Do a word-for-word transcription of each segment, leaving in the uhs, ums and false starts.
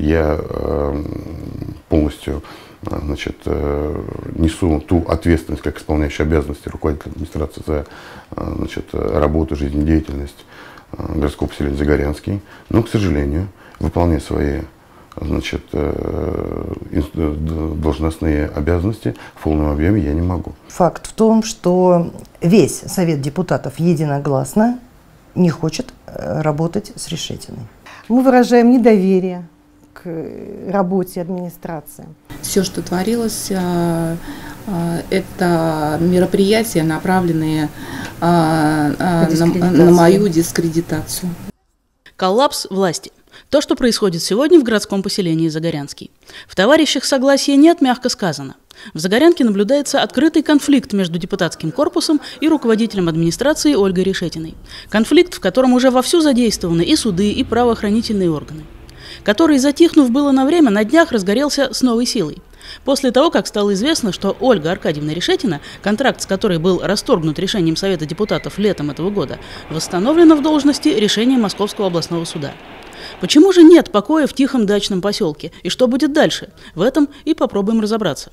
я полностью, значит, несу ту ответственность, как исполняющий обязанности руководителя администрации за, значит, работу, жизнедеятельность городского поселения Загорянский, но, к сожалению, выполняя свои, значит, должностные обязанности в полном объеме я не могу. Факт в том, что весь Совет депутатов единогласно не хочет работать с Решетиной. Мы выражаем недоверие к работе администрации. Все, что творилось, это мероприятия, направленные на, на мою дискредитацию. Коллапс власти. То, что происходит сегодня в городском поселении Загорянский. В товарищах согласия нет, мягко сказано. В Загорянке наблюдается открытый конфликт между депутатским корпусом и руководителем администрации Ольгой Решетиной. Конфликт, в котором уже вовсю задействованы и суды, и правоохранительные органы. Который, затихнув было на время, на днях разгорелся с новой силой. После того, как стало известно, что Ольга Аркадьевна Решетина, контракт с которой был расторгнут решением Совета депутатов летом этого года, восстановлена в должности решением Московского областного суда. Почему же нет покоя в тихом дачном поселке? И что будет дальше? В этом и попробуем разобраться.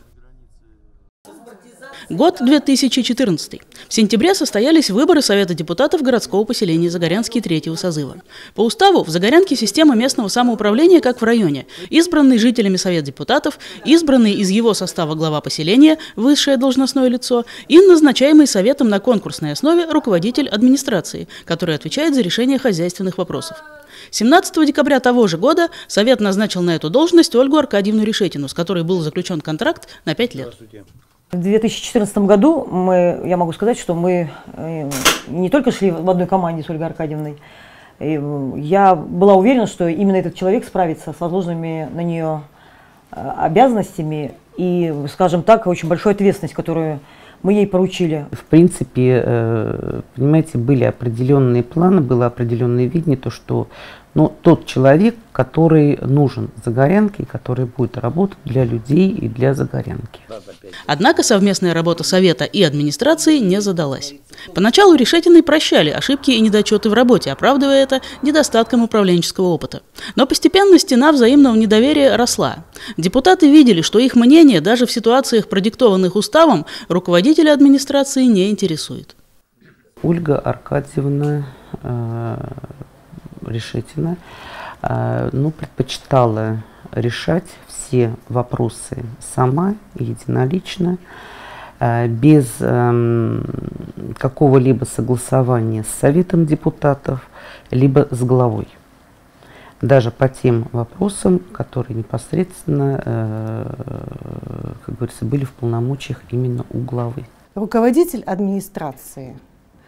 Год две тысячи четырнадцатый. В сентябре состоялись выборы Совета депутатов городского поселения Загорянский третьего созыва. По уставу в Загорянке система местного самоуправления как в районе. Избранный жителями Совет депутатов, избранный из его состава глава поселения, высшее должностное лицо, и назначаемый Советом на конкурсной основе руководитель администрации, который отвечает за решение хозяйственных вопросов. семнадцатого декабря того же года Совет назначил на эту должность Ольгу Аркадьевну Решетину, с которой был заключен контракт на пять лет. В две тысячи четырнадцатом году мы, я могу сказать, что мы не только шли в одной команде с Ольгой Аркадьевной. Я была уверена, что именно этот человек справится с возложенными на нее обязанностями и, скажем так, очень большой ответственностью, которую мы ей поручили. В принципе, понимаете, были определенные планы, было определенное видение, то, что ну, тот человек, который нужен Загорянке, который будет работать для людей и для Загорянки. Однако совместная работа Совета и администрации не задалась. Поначалу Решетиной прощали ошибки и недочеты в работе, оправдывая это недостатком управленческого опыта. Но постепенно стена взаимного недоверия росла. Депутаты видели, что их мнение даже в ситуациях, продиктованных уставом, руководителя администрации не интересует. Ольга Аркадьевна э Решетина, ну, предпочитала решать все вопросы сама, единолично, без какого-либо согласования с Советом депутатов, либо с главой. Даже по тем вопросам, которые непосредственно, как говорится, были в полномочиях именно у главы. Руководитель администрации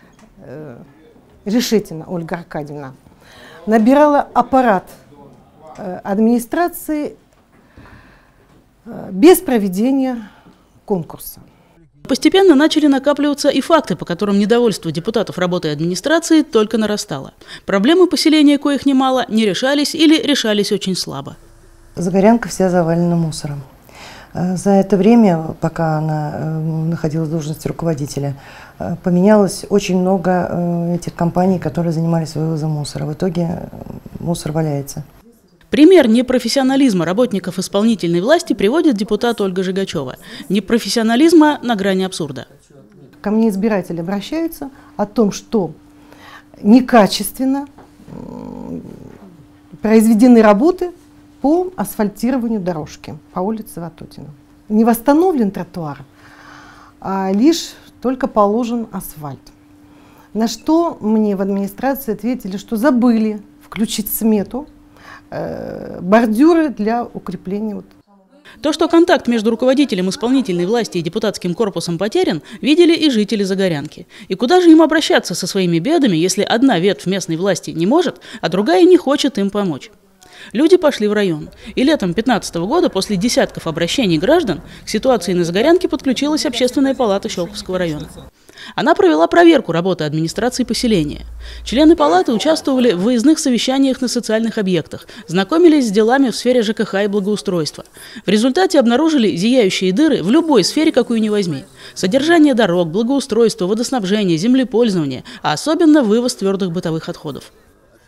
Решетина Ольга Аркадьевна набирала аппарат администрации без проведения конкурса. Постепенно начали накапливаться и факты, по которым недовольство депутатов работой администрации только нарастало. Проблемы поселения, коих немало, не решались или решались очень слабо. Загорянка вся завалена мусором. За это время, пока она находилась в должности руководителя, поменялось очень много этих компаний, которые занимались вывозом мусора. В итоге мусор валяется. Пример непрофессионализма работников исполнительной власти приводит депутат Ольга Жигачева. Непрофессионализма на грани абсурда. Ко мне избиратели обращаются о том, что некачественно произведены работы по асфальтированию дорожки по улице Ватутина. Не восстановлен тротуар, а лишь только положен асфальт. На что мне в администрации ответили, что забыли включить в смету э, бордюры для укрепления. Вот. То, что контакт между руководителем исполнительной власти и депутатским корпусом потерян, видели и жители Загорянки. И куда же им обращаться со своими бедами, если одна ветвь местной власти не может, а другая не хочет им помочь? Люди пошли в район. И летом две тысячи пятнадцатого года, после десятков обращений граждан, к ситуации на Загорянке подключилась Общественная палата Щелковского района. Она провела проверку работы администрации поселения. Члены палаты участвовали в выездных совещаниях на социальных объектах, знакомились с делами в сфере ЖКХ и благоустройства. В результате обнаружили зияющие дыры в любой сфере, какую ни возьми. Содержание дорог, благоустройство, водоснабжение, землепользование, а особенно вывоз твердых бытовых отходов.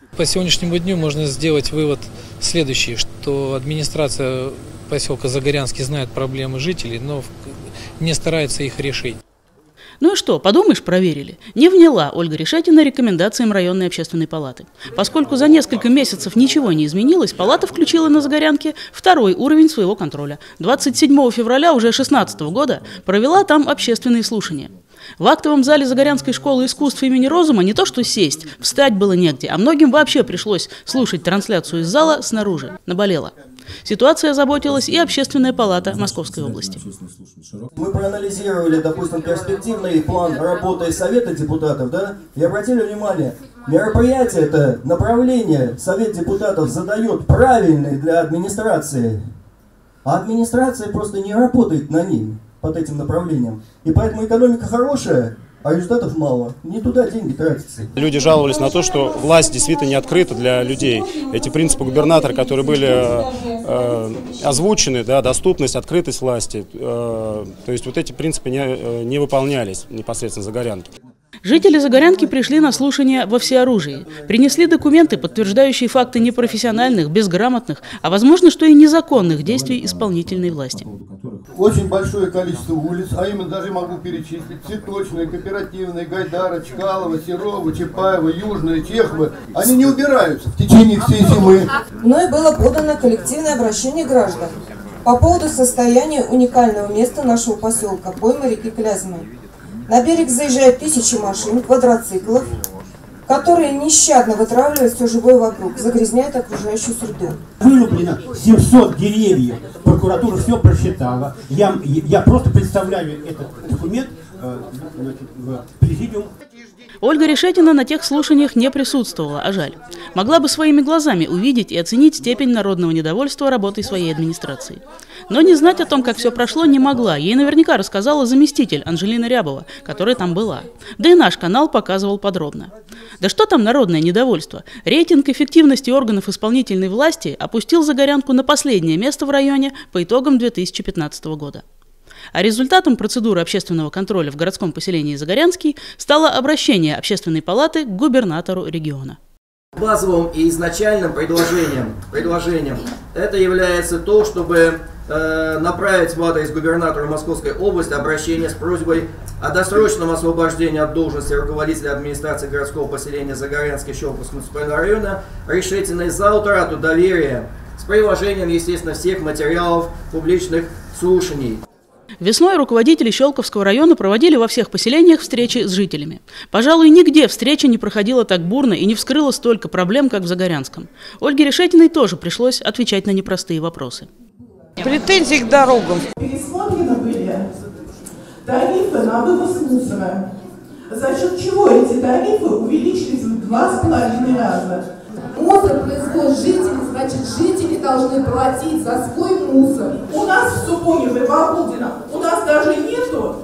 По сегодняшнему дню можно сделать вывод следующий, что администрация поселка Загорянский знает проблемы жителей, но не старается их решить. Ну и что, подумаешь, проверили. Не вняла Ольга Решетина рекомендациям районной общественной палаты. Поскольку за несколько месяцев ничего не изменилось, палата включила на Загорянке второй уровень своего контроля. двадцать седьмого февраля уже две тысячи шестнадцатого года провела там общественные слушания. В актовом зале Загорянской школы искусств имени Розума не то что сесть, встать было негде, а многим вообще пришлось слушать трансляцию из зала снаружи. Наболело. Ситуация озаботилась и общественная палата Московской области. Мы проанализировали, допустим, перспективный план работы Совета депутатов, да, и обратили внимание, мероприятие это направление Совет депутатов задает правильные для администрации, а администрация просто не работает на ним, под этим направлением. И поэтому экономика хорошая, а результатов мало. Не туда деньги тратятся. Люди жаловались на то, что власть действительно не открыта для людей. Эти принципы губернатора, которые были э, озвучены, да, доступность, открытость власти, э, то есть вот эти принципы не, не выполнялись непосредственно в Загорянке. Жители Загорянки пришли на слушание во всеоружии. Принесли документы, подтверждающие факты непрофессиональных, безграмотных, а возможно, что и незаконных действий исполнительной власти. Очень большое количество улиц, а именно даже могу перечислить: Цветочная, Кооперативная, Гайдара, Чкалова, Серова, Чапаева, Южная, Чехова. Они не убираются в течение всей зимы. Мной было подано коллективное обращение граждан по поводу состояния уникального места нашего поселка, поймы реки Клязьмы. На берег заезжают тысячи машин, квадроциклов, которые нещадно вытравливают все живое вокруг, загрязняют окружающую среду. Вырублено семьсот деревьев, прокуратура все просчитала. Я, я просто представляю этот документ э, в президиум. Ольга Решетина на тех слушаниях не присутствовала, а жаль. Могла бы своими глазами увидеть и оценить степень народного недовольства работой своей администрации. Но не знать о том, как все прошло, не могла. Ей наверняка рассказала заместитель Анжелина Рябова, которая там была. Да и наш канал показывал подробно. Да что там народное недовольство? Рейтинг эффективности органов исполнительной власти опустил Загорянку на последнее место в районе по итогам две тысячи пятнадцатого года. А результатом процедуры общественного контроля в городском поселении Загорянский стало обращение общественной палаты к губернатору региона. Базовым и изначальным предложением, предложением это является то, чтобы э, направить в адрес губернатора Московской области обращение с просьбой о досрочном освобождении от должности руководителя администрации городского поселения Загорянский Щелковского муниципального района Решетиной за утрату доверия с приложением, естественно, всех материалов публичных слушаний. Весной руководители Щелковского района проводили во всех поселениях встречи с жителями. Пожалуй, нигде встреча не проходила так бурно и не вскрыла столько проблем, как в Загорянском. Ольге Решетиной тоже пришлось отвечать на непростые вопросы. Претензии к дорогам. Пересмотрены были тарифы на вывоз мусора. За счет чего эти тарифы увеличились в два с половиной раза? Мусор производят жители, значит, жители должны платить за свой мусор. У нас в Супонево и в Обалдино, у нас даже нету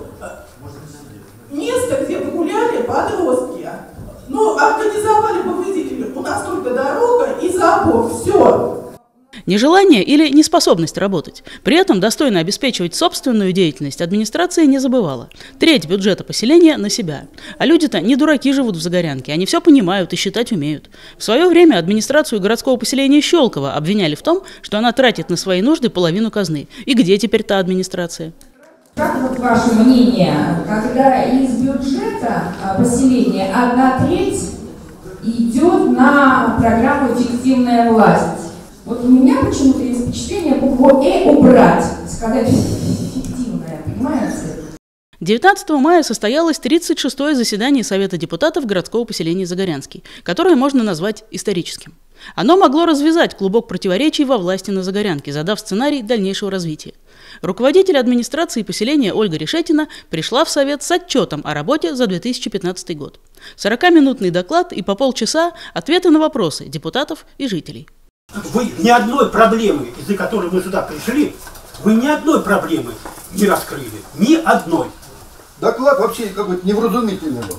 места, где бы гуляли подростки. Ну, организовали бы, выделили, у нас только дорога и забор, все. Нежелание или неспособность работать. При этом достойно обеспечивать собственную деятельность администрация не забывала. Треть бюджета поселения на себя. А люди-то не дураки живут в Загорянке, они все понимают и считать умеют. В свое время администрацию городского поселения Щелково обвиняли в том, что она тратит на свои нужды половину казны. И где теперь та администрация? Как вот ваше мнение, когда из бюджета поселения одна треть идет на программу «Эффективная власть»? Вот у меня почему-то есть впечатление букву «э» убрать, сказать «эффективная», понимаете? девятнадцатого мая состоялось тридцать шестое заседание Совета депутатов городского поселения Загорянский, которое можно назвать историческим. Оно могло развязать клубок противоречий во власти на Загорянке, задав сценарий дальнейшего развития. Руководитель администрации поселения Ольга Решетина пришла в Совет с отчетом о работе за две тысячи пятнадцатый год. сорокаминутный доклад и по полчаса ответы на вопросы депутатов и жителей. Вы ни одной проблемы, из-за которой мы сюда пришли, вы ни одной проблемы не раскрыли. Ни одной. Доклад вообще какой-то невразумительный был.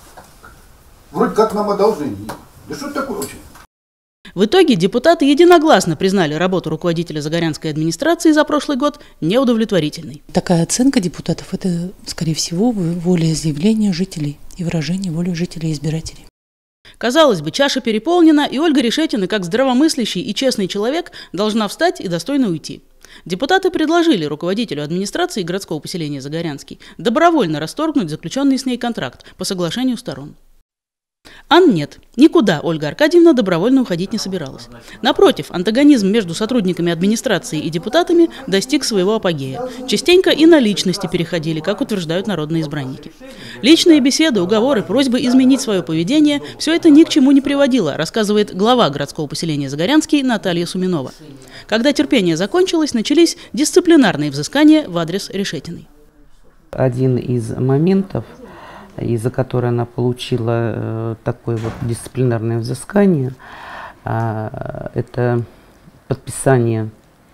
Вроде как нам одолжение. Да что это такое вообще? В итоге депутаты единогласно признали работу руководителя Загорянской администрации за прошлый год неудовлетворительной. Такая оценка депутатов – это, скорее всего, волеизъявление жителей и выражение воли жителей и избирателей. Казалось бы, чаша переполнена, и Ольга Решетина, как здравомыслящий и честный человек, должна встать и достойно уйти. Депутаты предложили руководителю администрации городского поселения Загорянский добровольно расторгнуть заключенный с ней контракт по соглашению сторон. А нет, никуда Ольга Аркадьевна добровольно уходить не собиралась. Напротив, антагонизм между сотрудниками администрации и депутатами достиг своего апогея. Частенько и на личности переходили, как утверждают народные избранники. Личные беседы, уговоры, просьбы изменить свое поведение – все это ни к чему не приводило, рассказывает глава городского поселения Загорянский Наталья Суминова. Когда терпение закончилось, начались дисциплинарные взыскания в адрес Решетиной. Один из моментов, из-за которой она получила э, такое вот дисциплинарное взыскание, э, это подписание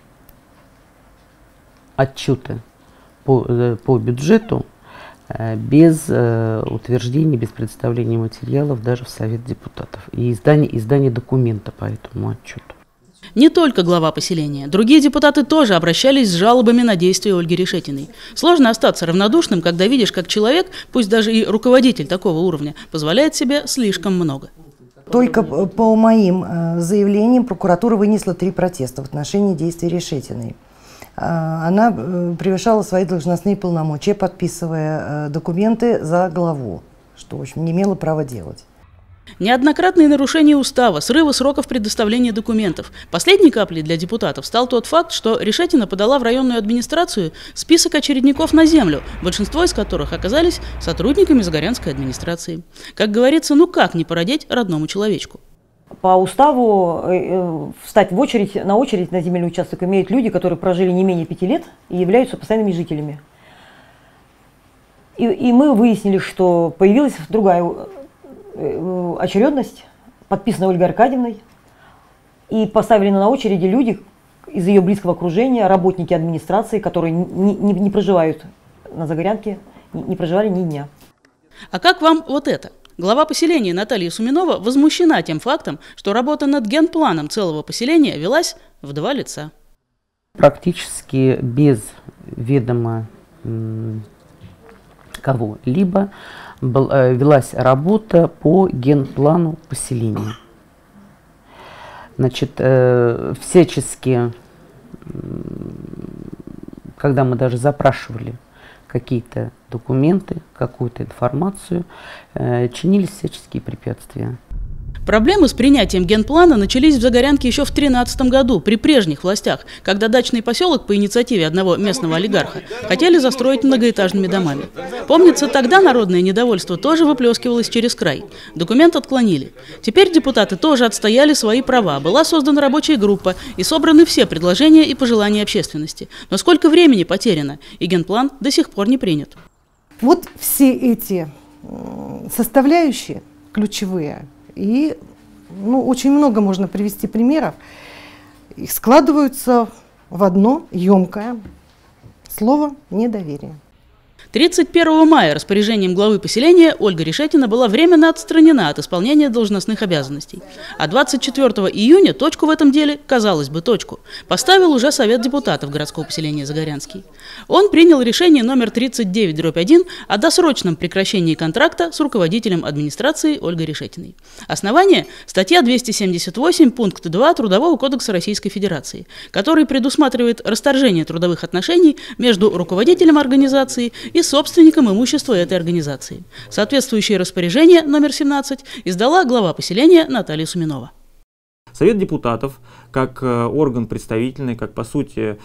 отчета по, э, по бюджету э, без э, утверждения, без представления материалов даже в Совет депутатов и издание, издание документа по этому отчету. Не только глава поселения. Другие депутаты тоже обращались с жалобами на действия Ольги Решетиной. Сложно остаться равнодушным, когда видишь, как человек, пусть даже и руководитель такого уровня, позволяет себе слишком много. Только по моим заявлениям прокуратура вынесла три протеста в отношении действий Решетиной. Она превышала свои должностные полномочия, подписывая документы за главу, что, в общем, не имела права делать. Неоднократные нарушения устава, срывы сроков предоставления документов. Последней каплей для депутатов стал тот факт, что Решетина подала в районную администрацию список очередников на землю, большинство из которых оказались сотрудниками Загорянской администрации. Как говорится, ну как не породить родному человечку? По уставу э, встать в очередь, на очередь на земельный участок имеют люди, которые прожили не менее пяти лет и являются постоянными жителями. И, и мы выяснили, что появилась другая очередность, подписанная Ольгой Аркадьевной, и поставлены на очереди люди из ее близкого окружения, работники администрации, которые не, не, не проживают на Загорянке, не, не проживали ни дня. А как вам вот это? Глава поселения Наталья Суминова возмущена тем фактом, что работа над генпланом целого поселения велась в два лица. Практически без ведома кого-либо велась работа по генплану поселения. Значит, э, всячески, когда мы даже запрашивали какие-то документы, какую-то информацию, э, чинились всяческие препятствия. Проблемы с принятием генплана начались в Загорянке еще в две тысячи тринадцатом году, при прежних властях, когда дачный поселок по инициативе одного местного олигарха хотели застроить многоэтажными домами. Помнится, тогда народное недовольство тоже выплескивалось через край. Документ отклонили. Теперь депутаты тоже отстояли свои права. Была создана рабочая группа и собраны все предложения и пожелания общественности. Но сколько времени потеряно, и генплан до сих пор не принят. Вот все эти составляющие ключевые. И ну, очень много можно привести примеров. Их складываются в одно емкое слово «недоверие». тридцать первого мая распоряжением главы поселения Ольга Решетина была временно отстранена от исполнения должностных обязанностей. А двадцать четвёртого июня точку в этом деле, казалось бы, точку, поставил уже Совет депутатов городского поселения Загорянский. Он принял решение номер тридцать девять дробь один о досрочном прекращении контракта с руководителем администрации Ольгой Решетиной. Основание – статья двести семьдесят восемь, пункт два Трудового кодекса Российской Федерации, который предусматривает расторжение трудовых отношений между руководителем организации и собственником имущества этой организации. Соответствующее распоряжение номер семнадцать издала глава поселения Наталья Суминова. Совет депутатов, как э, орган представительный, как по сути э,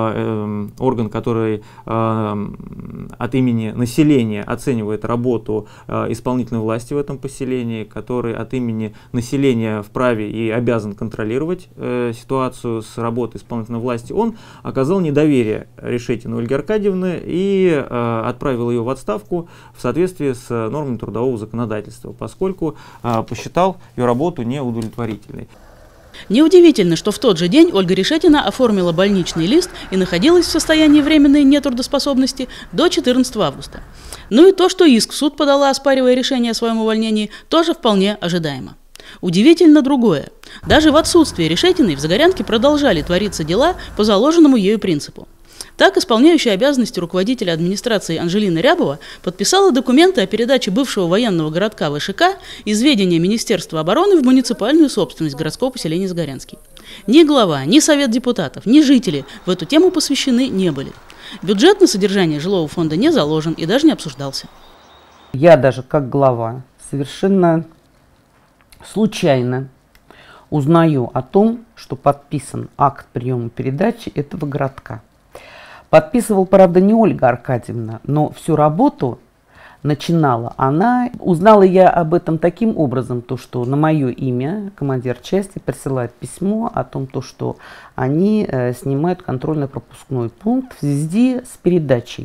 э, орган, который э, от имени населения оценивает работу э, исполнительной власти в этом поселении, который от имени населения вправе и обязан контролировать э, ситуацию с работой исполнительной власти, он оказал недоверие Решетиной Ольги Аркадьевны и э, отправил ее в отставку в соответствии с нормами трудового законодательства, поскольку э, посчитал ее работу неудовлетворительной. Неудивительно, что в тот же день Ольга Решетина оформила больничный лист и находилась в состоянии временной нетрудоспособности до четырнадцатого августа. Ну и то, что иск в суд подала, оспаривая решение о своем увольнении, тоже вполне ожидаемо. Удивительно другое. Даже в отсутствие Решетиной в Загорянке продолжали твориться дела по заложенному ею принципу. Так, исполняющая обязанности руководителя администрации Анжелина Рябова подписала документы о передаче бывшего военного городка ВШК из ведения Министерства обороны в муниципальную собственность городского поселения Загорянский. Ни глава, ни совет депутатов, ни жители в эту тему посвящены не были. Бюджет на содержание жилого фонда не заложен и даже не обсуждался. Я даже как глава совершенно случайно узнаю о том, что подписан акт приема передачи этого городка. Подписывал, правда, не Ольга Аркадьевна, но всю работу начинала она. Узнала я об этом таким образом, то, что на мое имя командир части присылает письмо о том, то, что они э, снимают контрольно-пропускной пункт в связи с передачей.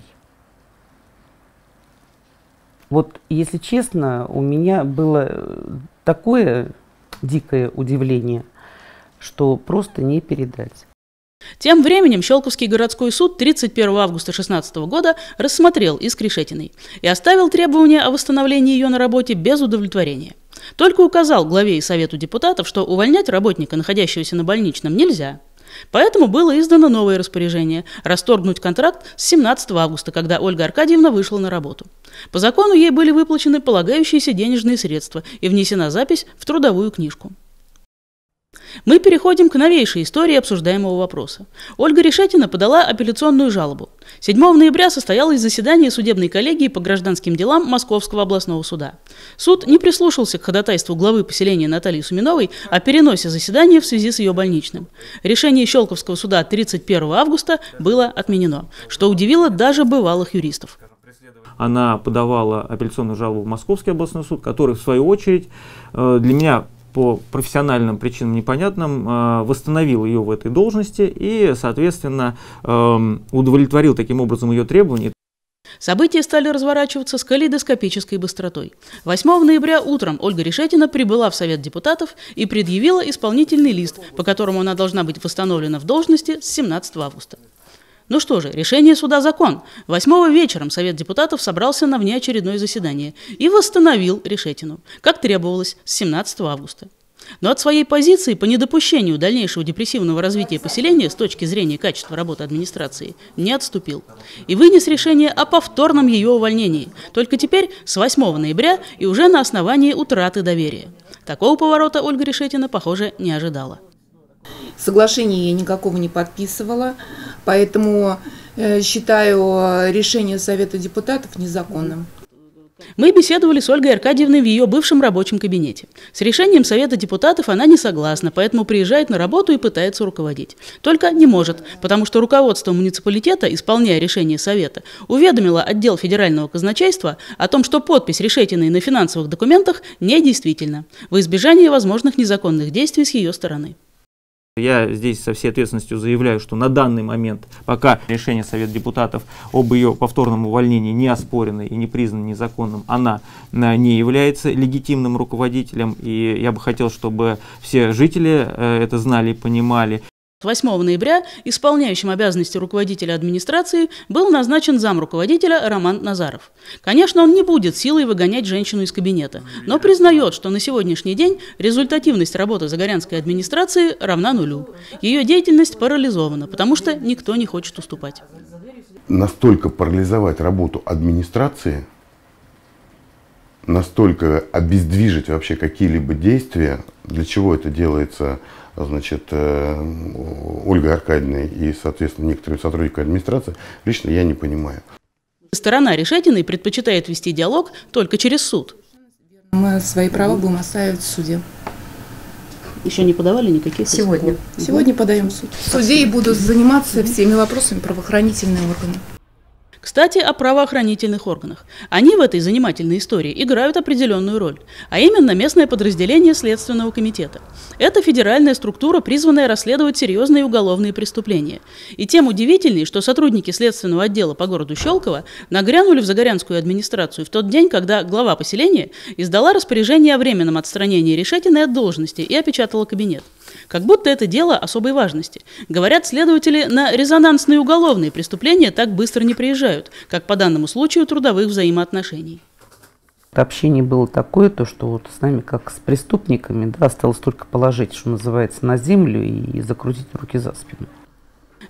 Вот, если честно, у меня было такое дикое удивление, что просто не передать. Тем временем Щелковский городской суд тридцать первого августа две тысячи шестнадцатого года рассмотрел иск Решетиной и оставил требования о восстановлении ее на работе без удовлетворения. Только указал главе и совету депутатов, что увольнять работника, находящегося на больничном, нельзя. Поэтому было издано новое распоряжение – расторгнуть контракт с семнадцатого августа, когда Ольга Аркадьевна вышла на работу. По закону ей были выплачены полагающиеся денежные средства и внесена запись в трудовую книжку. Мы переходим к новейшей истории обсуждаемого вопроса. Ольга Решетина подала апелляционную жалобу. седьмого ноября состоялось заседание судебной коллегии по гражданским делам Московского областного суда. Суд не прислушался к ходатайству главы поселения Натальи Суминовой о переносе заседания в связи с ее больничным. Решение Щелковского суда тридцать первого августа было отменено, что удивило даже бывалых юристов. Она подавала апелляционную жалобу в Московский областной суд, который, в свою очередь, для меня по профессиональным причинам непонятным восстановил ее в этой должности и, соответственно, удовлетворил таким образом ее требования. События стали разворачиваться с калейдоскопической быстротой. восьмого ноября утром Ольга Решетина прибыла в Совет депутатов и предъявила исполнительный лист, по которому она должна быть восстановлена в должности с семнадцатого августа. Ну что же, решение суда закон. восьмого вечером Совет депутатов собрался на внеочередное заседание и восстановил Решетину, как требовалось, с семнадцатого августа. Но от своей позиции по недопущению дальнейшего депрессивного развития поселения с точки зрения качества работы администрации не отступил и вынес решение о повторном ее увольнении, только теперь с восьмого ноября и уже на основании утраты доверия. Такого поворота Ольга Решетина, похоже, не ожидала. Соглашения я никакого не подписывала, поэтому э, считаю решение Совета депутатов незаконным. Мы беседовали с Ольгой Аркадьевной в ее бывшем рабочем кабинете. С решением Совета депутатов она не согласна, поэтому приезжает на работу и пытается руководить. Только не может, потому что руководство муниципалитета, исполняя решение Совета, уведомило отдел федерального казначейства о том, что подпись Решетиной на финансовых документах недействительна, во избежание возможных незаконных действий с ее стороны. Я здесь со всей ответственностью заявляю, что на данный момент, пока решение Совета депутатов об ее повторном увольнении не оспорено и не признано незаконным, она не является легитимным руководителем. И я бы хотел, чтобы все жители это знали и понимали. восьмого ноября исполняющим обязанности руководителя администрации был назначен замруководителя Роман Назаров. Конечно, он не будет силой выгонять женщину из кабинета, но признает, что на сегодняшний день результативность работы Загорянской администрации равна нулю. Ее деятельность парализована, потому что никто не хочет уступать. Настолько парализовать работу администрации, настолько обездвижить вообще какие-либо действия, для чего это делается, значит, Ольгой Аркадьевной и, соответственно, некоторыми сотрудниками администрации, лично я не понимаю. Сторона Решетиной предпочитает вести диалог только через суд. Мы свои права будем оставить в суде. Еще не подавали никаких? Сегодня. Сегодня подаем в суд. В суде и будут заниматься всеми вопросами правоохранительные органы. Кстати, о правоохранительных органах. Они в этой занимательной истории играют определенную роль, а именно местное подразделение Следственного комитета. Это федеральная структура, призванная расследовать серьезные уголовные преступления. И тем удивительнее, что сотрудники Следственного отдела по городу Щелково нагрянули в Загорянскую администрацию в тот день, когда глава поселения издала распоряжение о временном отстранении Решетиной от должности и опечатала кабинет. Как будто это дело особой важности. Говорят, следователи на резонансные уголовные преступления так быстро не приезжают, как по данному случаю трудовых взаимоотношений. Общение было такое, то, что вот с нами, как с преступниками, да, осталось только положить, что называется, на землю и закрутить руки за спину.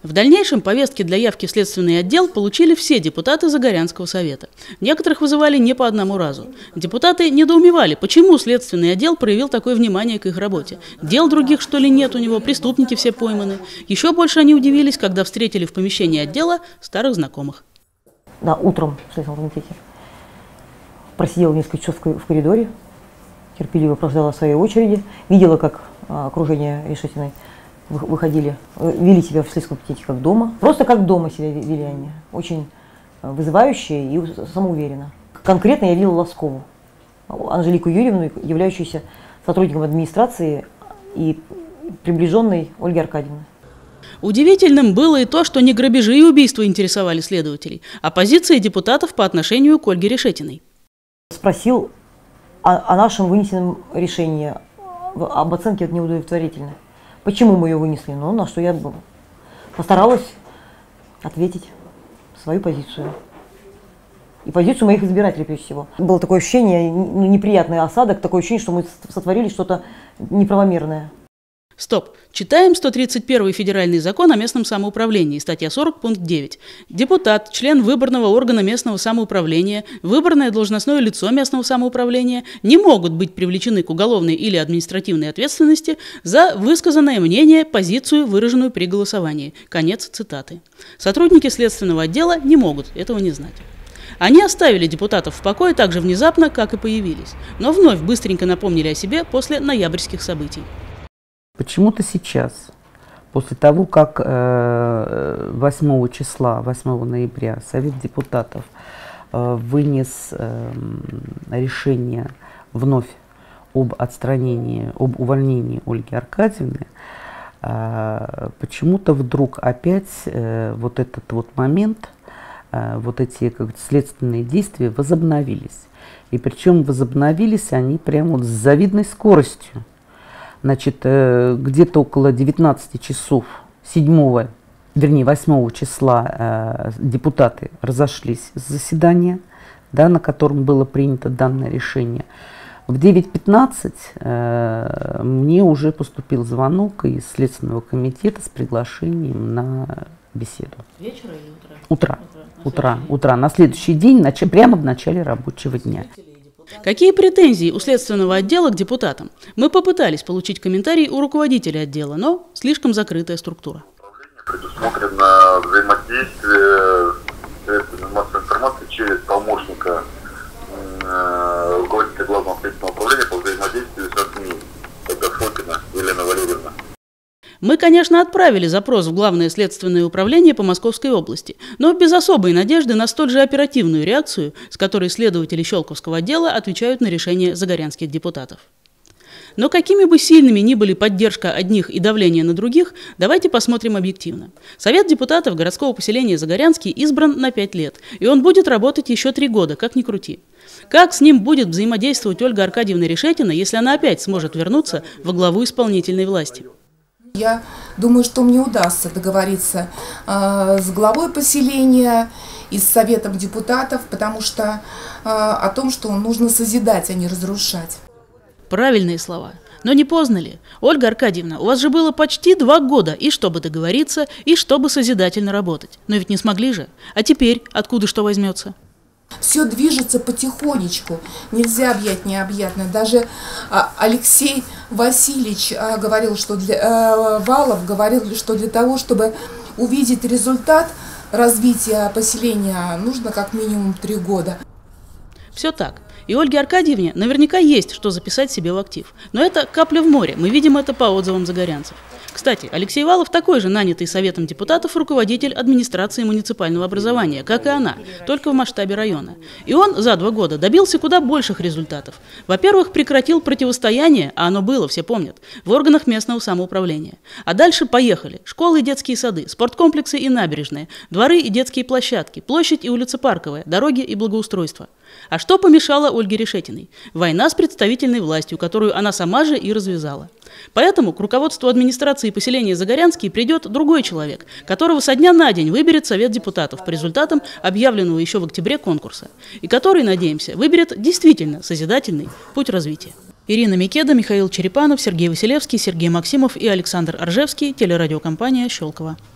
В дальнейшем повестки для явки в следственный отдел получили все депутаты Загорянского совета. Некоторых вызывали не по одному разу. Депутаты недоумевали, почему следственный отдел проявил такое внимание к их работе. Дел других, что ли, нет у него, преступники все пойманы. Еще больше они удивились, когда встретили в помещении отдела старых знакомых. Да, утром в Следственном комитете просидела несколько часов в коридоре, терпеливо прождала своей очереди, видела, как а, окружение Решетиной выходили, вели себя в Следственном комитете как дома. Просто как дома себя вели они. Очень вызывающие и самоуверенно. Конкретно я видела Лоскову, Анжелику Юрьевну, являющуюся сотрудником администрации и приближенной Ольги Аркадьевны. Удивительным было и то, что не грабежи и убийства интересовали следователей, а позиции депутатов по отношению к Ольге Решетиной. Спросил о, о нашем вынесенном решении, об оценке неудовлетворительной. Почему мы ее вынесли? Ну, на что я постаралась ответить свою позицию. И позицию моих избирателей, прежде всего. Было такое ощущение, ну, неприятный осадок, такое ощущение, что мы сотворили что-то неправомерное. Стоп. Читаем сто тридцать первый федеральный закон о местном самоуправлении, статья сорок, пункт девять. Депутат, член выборного органа местного самоуправления, выборное должностное лицо местного самоуправления не могут быть привлечены к уголовной или административной ответственности за высказанное мнение, позицию, выраженную при голосовании. Конец цитаты. Сотрудники следственного отдела не могут этого не знать. Они оставили депутатов в покое так же внезапно, как и появились, но вновь быстренько напомнили о себе после ноябрьских событий. Почему-то сейчас, после того, как э, восьмого числа, восьмого ноября, Совет депутатов э, вынес э, решение вновь об отстранении, об увольнении Ольги Аркадьевны, э, почему-то вдруг опять э, вот этот вот момент, э, вот эти как, следственные действия возобновились. И причем возобновились они прямо вот с завидной скоростью. Значит, где-то около девятнадцати часов седьмого, вернее, восьмого числа депутаты разошлись с заседания, да, на котором было принято данное решение. В девять пятнадцать мне уже поступил звонок из Следственного комитета с приглашением на беседу. Вечера или утра? Утра. Утра. Утра. На следующий день, прямо в начале рабочего дня. Какие претензии у следственного отдела к депутатам? Мы попытались получить комментарий у руководителя отдела, но слишком закрытая структура. Предусмотрено взаимодействие средствами массовой информации через помощника э, руководителя главного следственного управления по взаимодействию со СМИ. Это Фокина Елена Валерьевна. Мы, конечно, отправили запрос в Главное следственное управление по Московской области, но без особой надежды на столь же оперативную реакцию, с которой следователи Щелковского отдела отвечают на решение загорянских депутатов. Но какими бы сильными ни были поддержка одних и давление на других, давайте посмотрим объективно. Совет депутатов городского поселения Загорянский избран на пять лет, и он будет работать еще три года, как ни крути. Как с ним будет взаимодействовать Ольга Аркадьевна Решетина, если она опять сможет вернуться во главу исполнительной власти? Я думаю, что мне удастся договориться э, с главой поселения и с советом депутатов, потому что э, о том, что нужно созидать, а не разрушать. Правильные слова. Но не поздно ли? Ольга Аркадьевна, у вас же было почти два года, и чтобы договориться, и чтобы созидательно работать. Но ведь не смогли же. А теперь откуда что возьмется? Все движется потихонечку, нельзя объять необъятное. Даже а, Алексей Васильевич а, говорил, что для, а, Валов говорил, что для того, чтобы увидеть результат развития поселения, нужно как минимум три года. Все так. И Ольге Аркадьевне наверняка есть что записать себе в актив. Но это капля в море, мы видим это по отзывам загорянцев. Кстати, Алексей Валов такой же нанятый Советом депутатов руководитель администрации муниципального образования, как и она, только в масштабе района. И он за два года добился куда больших результатов. Во-первых, прекратил противостояние, а оно было, все помнят, в органах местного самоуправления. А дальше поехали. Школы и детские сады, спорткомплексы и набережные, дворы и детские площадки, площадь и улица Парковая, дороги и благоустройство. А что помешало Ольге Решетиной? Война с представительной властью, которую она сама же и развязала. Поэтому к руководству администрации поселения Загорянский придет другой человек, которого со дня на день выберет Совет депутатов по результатам объявленного еще в октябре конкурса, и который, надеемся, выберет действительно созидательный путь развития. Ирина Микеда, Михаил Черепанов, Сергей Василевский, Сергей Максимов и Александр Оржевский, телерадиокомпания «Щелково».